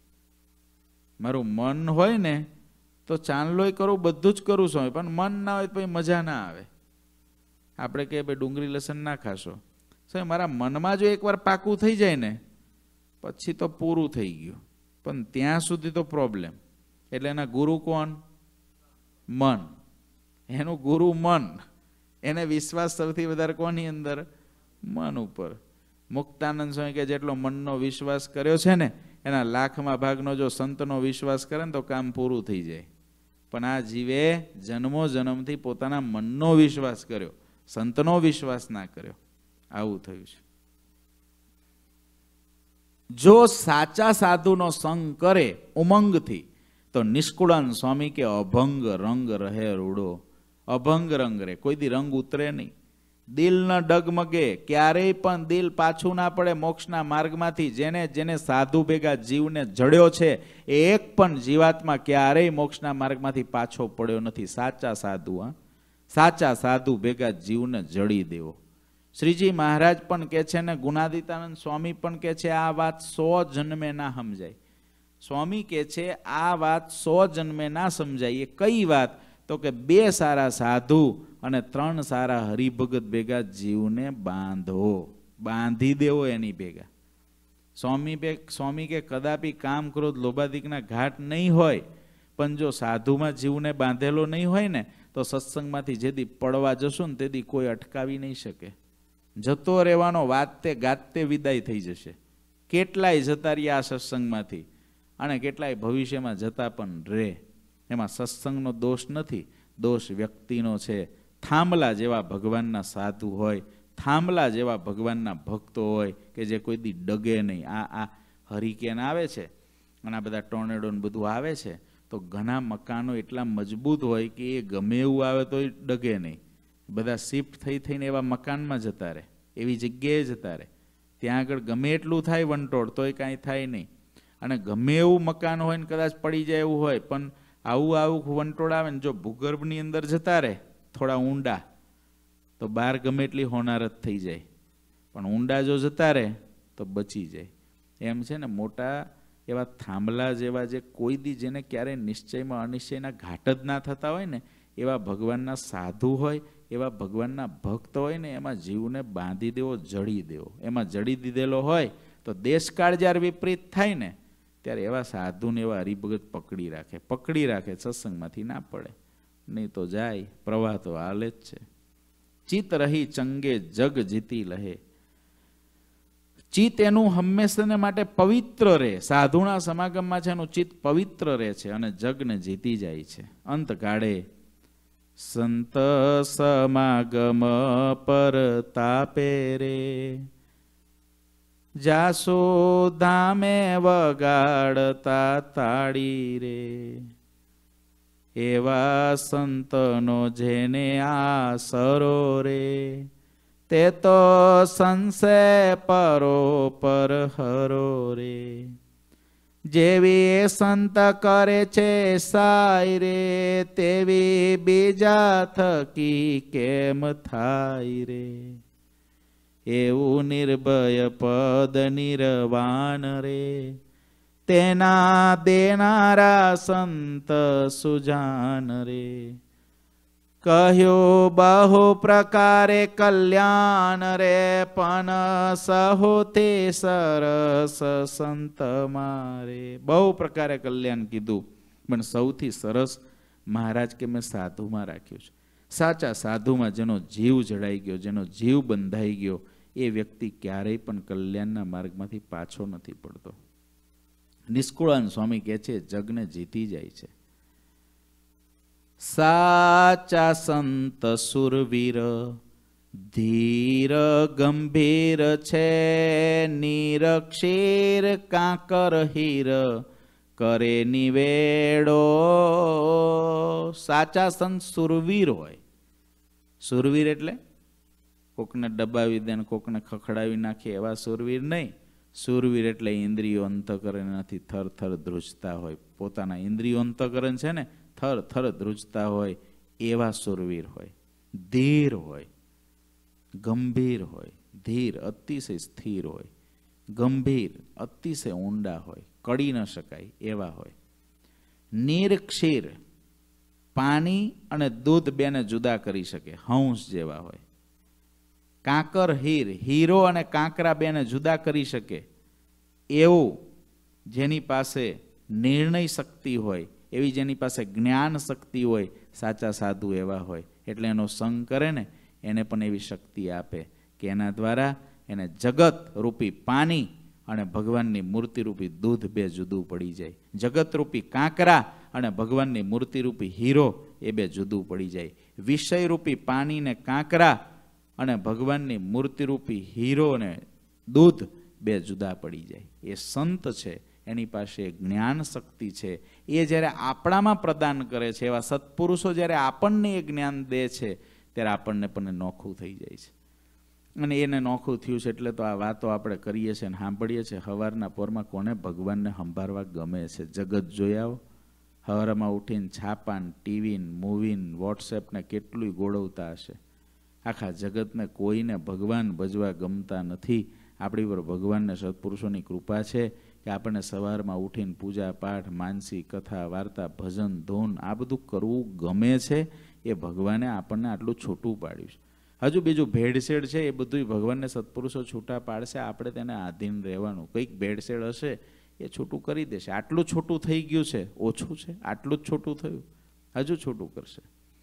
[SPEAKER 1] મારું મન હોય ને તો ચાંદલોય કરું, બધું જ કરું સ્વામી, પણ મન ના હોય તો પછી મજા ના આવે. આપણે કહીએ ભાઈ ડુંગળી લસણ ના ખાશો. સ્વામી મારા મનમાં જો એકવાર પાકું થઈ જાય ને પછી તો પૂરું થઈ ગયું, પણ ત્યાં સુધી તો પ્રોબ્લેમ. એટલે એના ગુરુ કોણ? મન. એનું ગુરુ મન. એને વિશ્વાસ સૌથી વધારે કોની અંદર? મન ઉપર. મુક્તાનંદ સ્વામી કે જેટલો મનનો વિશ્વાસ કર્યો છે ને એના લાખમાં ભાગનો જો સંતનો વિશ્વાસ કરે ને તો કામ પૂરું થઈ જાય. પણ આ જીવે જન્મો જન્મથી પોતાના મનનો વિશ્વાસ કર્યો, સંતનો વિશ્વાસ ના કર્યો. આવું થયું છે. જો સાચા સાધુનો સંગ કરે ઉમંગથી તો નિષ્કુળાન સ્વામી કે અભંગ રંગ રહે રૂડો. અભંગ રંગ રહે, કોઈ દી રંગ ઉતરે નહીં. દિલ ન ડગમગે, ક્યારેય પણ દિલ પાછું ના પડે મોક્ષના માર્ગમાંથી. જેને જેને સાધુ ભેગા જીવને જડ્યો છે એ એક પણ જીવાત્મા ક્યારેય મોક્ષના માર્ગમાંથી પાછો પડ્યો નથી. સાચા સાધુ, સાચા સાધુ ભેગા જીવને જડી દેવો. શ્રીજી મહારાજ પણ કહે છે ને ગુણાદિતાનંદ સ્વામી પણ કહે છે આ વાત 100 જન્મે ના સમજાય. સ્વામી કહે છે આ વાત 100 જન્મે ના સમજાય. એ કઈ વાત? તો કે 2 સારા સાધુ અને 3 સારા હરિભગત ભેગા જીવને બાંધો, બાંધી દેવો એની ભેગા. સ્વામી કે કદાપી કામ ક્રોધ લોભાદિકના ઘાટ નહીં હોય, પણ જો સાધુમાં જીવને બાંધેલો નહીં હોય ને તો સત્સંગમાંથી જેથી પડવા જશું ને તેથી કોઈ અટકાવી નહીં શકે. જતો રહેવાનો, વાતે ગાતે વિદાય થઈ જશે. કેટલાય જતા રહ્યા આ સત્સંગમાંથી અને કેટલાય ભવિષ્યમાં જતા પણ રહે. એમાં સત્સંગનો દોષ નથી, દોષ વ્યક્તિનો છે. થાંભલા જેવા ભગવાનના સાધુ હોય, થાંભલા જેવા ભગવાનના ભક્તો હોય કે જે કોઈ દી ડગે નહીં. આ હરિકેન આવે છે અને આ બધા ટોર્નેડો ને બધું આવે છે તો ઘણા મકાનો એટલા મજબૂત હોય કે એ ગમે એવું આવે તો એ ડગે નહીં. બધા શિફ્ટ થઈને એવા મકાનમાં જતા રહે, એવી જગ્યાએ જતા રહે. ત્યાં આગળ ગમે એટલું થાય વંટોળ તોય કાંઈ થાય નહીં. અને ગમે એવું મકાન હોય ને કદાચ પડી જાય એવું હોય પણ આવું વંટોળ આવે ને જો ભૂગર્ભની અંદર જતા રહે થોડા ઊંડા તો બહાર ગમે એટલી હોનારત થઈ જાય, પણ ઊંડા જો જતા રહે તો બચી જાય. એમ છે ને મોટા એવા થાંભલા જેવા જે કોઈ દી જેને ક્યારેય નિશ્ચયમાં અનિશ્ચયના ઘાટ જ ના થતા હોય ને એવા ભગવાનના સાધુ હોય, એવા ભગવાનના ભક્ત હોય ને એમાં જીવને બાંધી દેવો, જડી દેવો. એમાં જડી દીધેલો હોય તો દેશકાળ જ્યારે વિપરીત થાય ને ત્યારે એવા સાધુને એવા હરિભગત પકડી રાખે સત્સંગમાંથી ના પડે, નહીં તો જાય, પ્રવાહ તો હાલે જ છે. ચિત્ત રહી ચંગે જગ જીતી લહે. ચિત્ત એનું હંમેશાને માટે પવિત્ર રહે, સાધુના સમાગમમાં છે એનું ચિત્ત પવિત્ર રહે છે અને જગને જીતી જાય છે. અંત કાળે સંત સમાગમ પર તાપે રે, જાસો ધામે વગાડતા તાળી રે. એવા સંતનો જેને આસરો રે, તે તો સંશે પરો પર હરો રે. જેવી એ સંત કરે છે સાય રે, તેવી બીજા થકી કેમ થાય રે. એવું નિર્ભય પદ નિર્વાણ રે, તેના દેનારા સંત સુજાન રે. કહ્યું બહુ પ્રકારે કલ્યાણ રે, પણ સહુથી સરસ સંત મારે. બહુ પ્રકારે કલ્યાણ કીધું, પણ સૌથી સરસ મહારાજ કે મેં સાધુમાં રાખ્યું છે. સાચા સાધુમાં જેનો જીવ જડાઈ ગયો, જેનો જીવ બંધાઈ ગયો, એ વ્યક્તિ ક્યારેય પણ કલ્યાણના માર્ગમાંથી પાછો નથી પડતો. નિષ્કુળાનંદ સ્વામી કહે છે જગને જીતી જાય છે. સાચા સંત સુરવીર ધીર ગંભીર છે, નિરક્ષીર કાંકર હીર કરે નિવેડો. સાચા સંત સુરવીર હોય. સુરવીર એટલે કોકને દબાવી દે ને કોકને ખખડાવી નાખે એવા સુરવીર નહીં. સુરવીર એટલે ઇન્દ્રિયો અંતઃકરણથી થર થર ધ્રુજતા હોય, પોતાના ઇન્દ્રિયો અંતઃકરણ છે ને થર થર ધ્રુજતા હોય એવા સુરવીર હોય. ધીર હોય, ગંભીર હોય. ધીર અતિશય સ્થિર હોય, ગંભીર અતિશય ઊંડા હોય, કડી ન શકાય એવા હોય. નિરક્ષીર પાણી અને દૂધ બેને જુદા કરી શકે, હંસ જેવા હોય. કાંકર હીર હીરો અને કાંકરા બેને જુદા કરી શકે એવું જેની પાસે નિર્ણય શક્તિ હોય, એવી જેની પાસે જ્ઞાન શક્તિ હોય, સાચા સાધુ એવા હોય. એટલે એનો સંગ કરે ને એને પણ એવી શક્તિ આપે કે એના દ્વારા એને જગત રૂપી પાણી અને ભગવાનની મૂર્તિરૂપી દૂધ બે જુદું પડી જાય. જગત રૂપી કાંકરા અને ભગવાનની મૂર્તિરૂપી હીરો એ બે જુદું પડી જાય. વિષયરૂપી પાણી ને કાંકરા અને ભગવાનની મૂર્તિરૂપી હીરો ને દૂધ બે જુદા પડી જાય. એ સંત છે, એની પાસે જ્ઞાન શક્તિ છે. એ જ્યારે આપણામાં પ્રદાન કરે છે, એવા સત્પુરુષો જ્યારે આપણને એ જ્ઞાન દે છે, ત્યારે આપણને પણ નોખું થઈ જાય છે. અને એને નોખું થયું છે એટલે તો આ વાતો આપણે કરીએ છીએ અને સાંભળીએ છીએ. સવારના પોરમાં કોને ભગવાનને સંભાળવા ગમે છે? જગત જોઈ આવો. સવારમાં ઉઠીને છાપાને, ટીવીને, મૂવીને, વોટ્સએપને કેટલું ગોળવતા હશે. આખા જગતને કોઈને ભગવાન ભજવા ગમતા નથી. આપણી પર ભગવાનને સત્પુરુષોની કૃપા છે કે આપણને સવારમાં ઉઠીને પૂજા પાઠ, માનસી કથા, વાર્તા, ભજન, ધૂન આ બધું કરવું ગમે છે. એ ભગવાને આપણને આટલું છૂટું પાડ્યું છે. હજુ બીજું ભેળસેળ છે એ બધું ભગવાનને સત્પુરુષો છૂટા પાડશે, આપણે તેને આધીન રહેવાનું. કંઈક ભેળસેળ હશે એ છૂટું કરી દેશે. આટલું છૂટું થઈ ગયું છે, ઓછું છે, આટલું જ છૂટું થયું, હજુ છૂટું કરશે.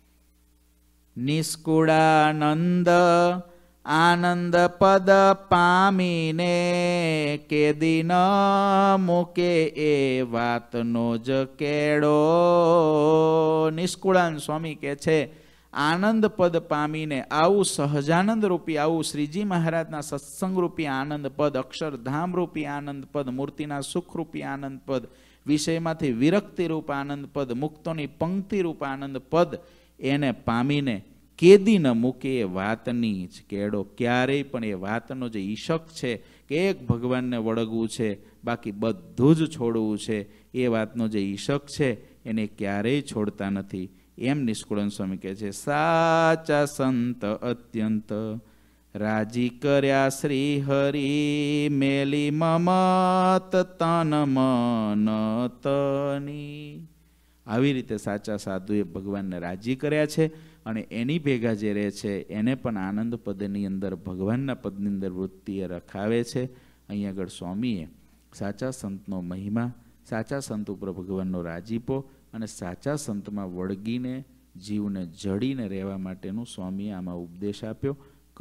[SPEAKER 1] નિષ્કુળાનંદ આનંદ પદ પામીને કેદી ન મૂકે એ વાતનો જ કેડો. નિષ્કુળાનંદ સ્વામી કહે છે આનંદ પદ પામીને આવું સહજાનંદ રૂપી, આવું શ્રીજી મહારાજના સત્સંગ રૂપી આનંદ પદ, અક્ષરધામ રૂપી આનંદ પદ, મૂર્તિના સુખ રૂપી આનંદ પદ, વિષયમાંથી વિરક્તિ રૂપ આનંદ પદ, મુક્તોની પંક્તિ રૂપ આનંદ પદ એને પામીને કેદી ન મૂકે એ વાતની જ કેડો. ક્યારેય પણ એ વાતનો જે ઈશક છે કે એક ભગવાનને વળગવું છે, બાકી બધું જ છોડવું છે, એ વાતનો જે ઈશક છે એને ક્યારેય છોડતા નથી. એમ નિષ્કુળાનંદ સ્વામી કહે છે સાચા સંત અત્યંત રાજી કર્યા શ્રી હરિ, મેલી મમત તન મન તની. આવી રીતે સાચા સાધુએ ભગવાનને રાજી કર્યા છે અને એની ભેગા જે રહે છે એને પણ આનંદ પદની અંદર, ભગવાનના પદની અંદર વૃત્તિએ રખાવે છે. અહીંયા આગળ સ્વામીએ સાચા સંતનો મહિમા, સાચા સંત ઉપર ભગવાનનો રાજીપો અને સાચા સંતમાં વળગીને જીવને જડીને રહેવા માટેનું સ્વામીએ આમાં ઉપદેશ આપ્યો.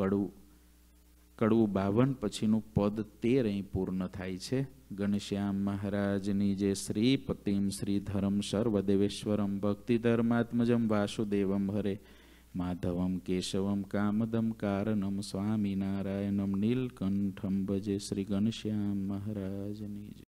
[SPEAKER 1] કડવું 52 પછીનું પદ 13 અહીં પૂર્ણ થાય છે. ઘનશ્યામ મહારાજની જે શ્રી પતિમ શ્રીધરમ સર્વદેવેશ્વરમ ભક્તિધર્માત્મજમ વાસુદેવમ હરે માધવમ કેશવમ કામદમ કારણમ સ્વામિનારાયણમ નીલકંઠમ ભજે. શ્રી ઘનશ્યામ મહારાજની